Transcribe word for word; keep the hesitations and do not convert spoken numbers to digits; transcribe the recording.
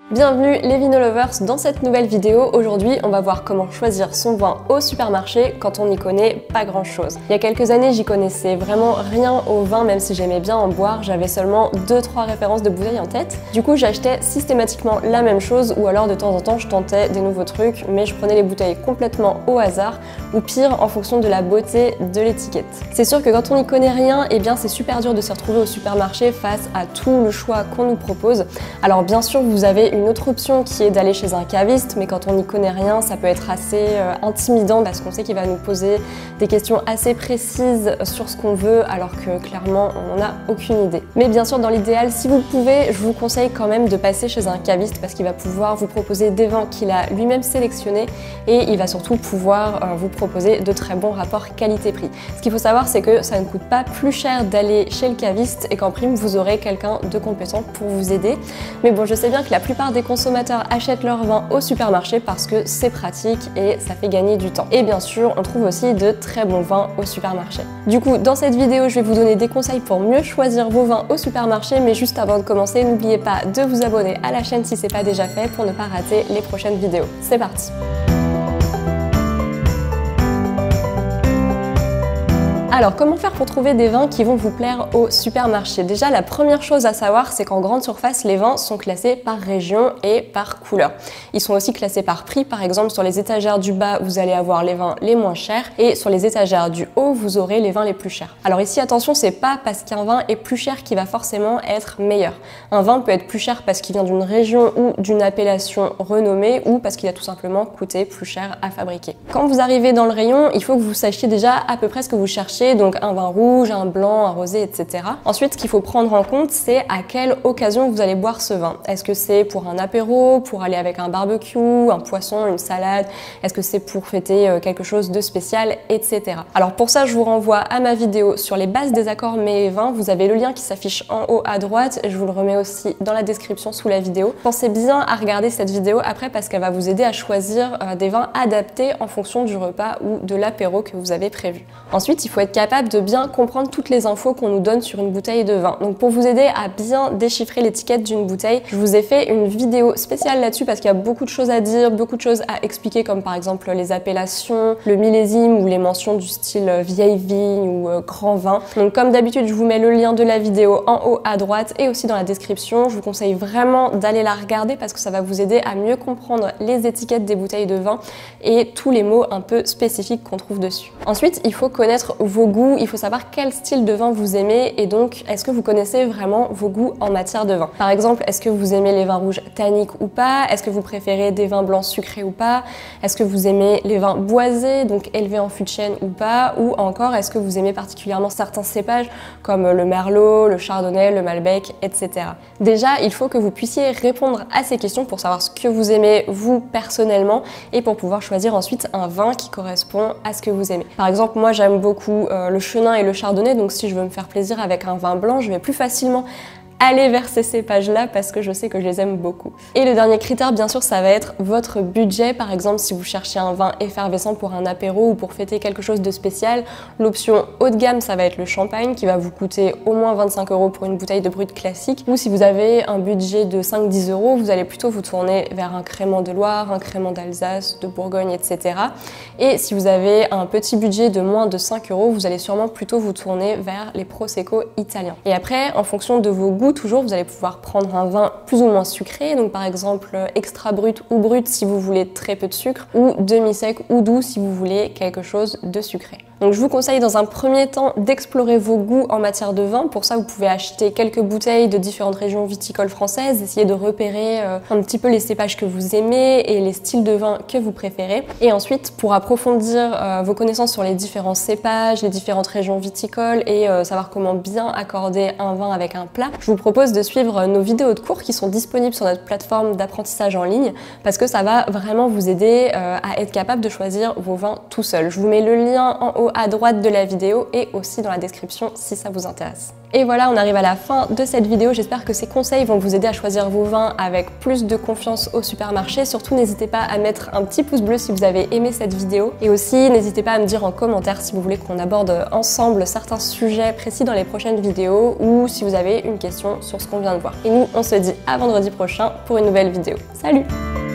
Bienvenue les Vino Lovers dans cette nouvelle vidéo. Aujourd'hui, on va voir comment choisir son vin au supermarché quand on n'y connaît pas grand chose. Il y a quelques années, j'y connaissais vraiment rien au vin, même si j'aimais bien en boire, j'avais seulement deux trois références de bouteilles en tête. Du coup, j'achetais systématiquement la même chose ou alors de temps en temps, je tentais des nouveaux trucs, mais je prenais les bouteilles complètement au hasard ou pire, en fonction de la beauté de l'étiquette. C'est sûr que quand on n'y connaît rien, eh bien c'est super dur de se retrouver au supermarché face à tout le choix qu'on nous propose. Alors bien sûr, vous avez une autre option qui est d'aller chez un caviste, mais quand on n'y connaît rien, ça peut être assez euh, intimidant parce qu'on sait qu'il va nous poser des questions assez précises sur ce qu'on veut, alors que clairement on n'en a aucune idée. Mais bien sûr, dans l'idéal, si vous le pouvez, je vous conseille quand même de passer chez un caviste parce qu'il va pouvoir vous proposer des vins qu'il a lui-même sélectionnés et il va surtout pouvoir euh, vous proposer de très bons rapports qualité-prix. Ce qu'il faut savoir, c'est que ça ne coûte pas plus cher d'aller chez le caviste et qu'en prime, vous aurez quelqu'un de compétent pour vous aider. Mais bon, je sais bien que la plupart des consommateurs achètent leur vin au supermarché parce que c'est pratique et ça fait gagner du temps. Et bien sûr, on trouve aussi de très bons vins au supermarché. Du coup, dans cette vidéo, je vais vous donner des conseils pour mieux choisir vos vins au supermarché, mais juste avant de commencer, n'oubliez pas de vous abonner à la chaîne si c'est pas déjà fait pour ne pas rater les prochaines vidéos. C'est parti! Alors, comment faire pour trouver des vins qui vont vous plaire au supermarché? Déjà, la première chose à savoir, c'est qu'en grande surface, les vins sont classés par région et par couleur. Ils sont aussi classés par prix. Par exemple, sur les étagères du bas, vous allez avoir les vins les moins chers et sur les étagères du haut, vous aurez les vins les plus chers. Alors ici, attention, c'est pas parce qu'un vin est plus cher qu'il va forcément être meilleur. Un vin peut être plus cher parce qu'il vient d'une région ou d'une appellation renommée ou parce qu'il a tout simplement coûté plus cher à fabriquer. Quand vous arrivez dans le rayon, il faut que vous sachiez déjà à peu près ce que vous cherchez, donc un vin rouge, un blanc, un rosé, et cetera. Ensuite, ce qu'il faut prendre en compte, c'est à quelle occasion vous allez boire ce vin. Est-ce que c'est pour un apéro, pour aller avec un barbecue, un poisson, une salade? Est-ce que c'est pour fêter quelque chose de spécial, et cetera. Alors pour ça, je vous renvoie à ma vidéo sur les bases des accords mets et vins. Vous avez le lien qui s'affiche en haut à droite et je vous le remets aussi dans la description sous la vidéo. Pensez bien à regarder cette vidéo après parce qu'elle va vous aider à choisir des vins adaptés en fonction du repas ou de l'apéro que vous avez prévu. Ensuite, il faut être capable de bien comprendre toutes les infos qu'on nous donne sur une bouteille de vin. Donc pour vous aider à bien déchiffrer l'étiquette d'une bouteille, je vous ai fait une vidéo spéciale là-dessus parce qu'il y a beaucoup de choses à dire, beaucoup de choses à expliquer comme par exemple les appellations, le millésime ou les mentions du style vieille vigne ou euh, grand vin. Donc comme d'habitude, je vous mets le lien de la vidéo en haut à droite et aussi dans la description. Je vous conseille vraiment d'aller la regarder parce que ça va vous aider à mieux comprendre les étiquettes des bouteilles de vin et tous les mots un peu spécifiques qu'on trouve dessus. Ensuite, il faut connaître vos goûts, il faut savoir quel style de vin vous aimez et donc est-ce que vous connaissez vraiment vos goûts en matière de vin. Par exemple, est-ce que vous aimez les vins rouges tanniques ou pas? Est-ce que vous préférez des vins blancs sucrés ou pas? Est-ce que vous aimez les vins boisés, donc élevés en fût de chêne ou pas? Ou encore, est-ce que vous aimez particulièrement certains cépages comme le merlot, le chardonnay, le malbec, et cetera. Déjà, il faut que vous puissiez répondre à ces questions pour savoir ce que vous aimez vous personnellement et pour pouvoir choisir ensuite un vin qui correspond à ce que vous aimez. Par exemple, moi j'aime beaucoup euh, le chenin et le chardonnay, donc si je veux me faire plaisir avec un vin blanc, je vais plus facilement aller vers ces cépages-là parce que je sais que je les aime beaucoup. Et le dernier critère, bien sûr, ça va être votre budget. Par exemple, si vous cherchez un vin effervescent pour un apéro ou pour fêter quelque chose de spécial, l'option haut de gamme, ça va être le champagne qui va vous coûter au moins vingt-cinq euros pour une bouteille de brut classique. Ou si vous avez un budget de cinq à dix euros, vous allez plutôt vous tourner vers un crément de Loire, un crément d'Alsace, de Bourgogne, et cetera. Et si vous avez un petit budget de moins de cinq euros, vous allez sûrement plutôt vous tourner vers les prosecco italiens. Et après, en fonction de vos goûts, toujours, vous allez pouvoir prendre un vin plus ou moins sucré, donc par exemple extra brut ou brut si vous voulez très peu de sucre, ou demi-sec ou doux si vous voulez quelque chose de sucré. Donc je vous conseille dans un premier temps d'explorer vos goûts en matière de vin. Pour ça, vous pouvez acheter quelques bouteilles de différentes régions viticoles françaises, essayer de repérer euh, un petit peu les cépages que vous aimez et les styles de vin que vous préférez. Et ensuite, pour approfondir euh, vos connaissances sur les différents cépages, les différentes régions viticoles et euh, savoir comment bien accorder un vin avec un plat, je vous propose de suivre nos vidéos de cours qui sont disponibles sur notre plateforme d'apprentissage en ligne parce que ça va vraiment vous aider euh, à être capable de choisir vos vins tout seul. Je vous mets le lien en haut haut à droite de la vidéo et aussi dans la description si ça vous intéresse. Et voilà, on arrive à la fin de cette vidéo. J'espère que ces conseils vont vous aider à choisir vos vins avec plus de confiance au supermarché. Surtout, n'hésitez pas à mettre un petit pouce bleu si vous avez aimé cette vidéo. Et aussi, n'hésitez pas à me dire en commentaire si vous voulez qu'on aborde ensemble certains sujets précis dans les prochaines vidéos ou si vous avez une question sur ce qu'on vient de voir. Et nous, on se dit à vendredi prochain pour une nouvelle vidéo. Salut!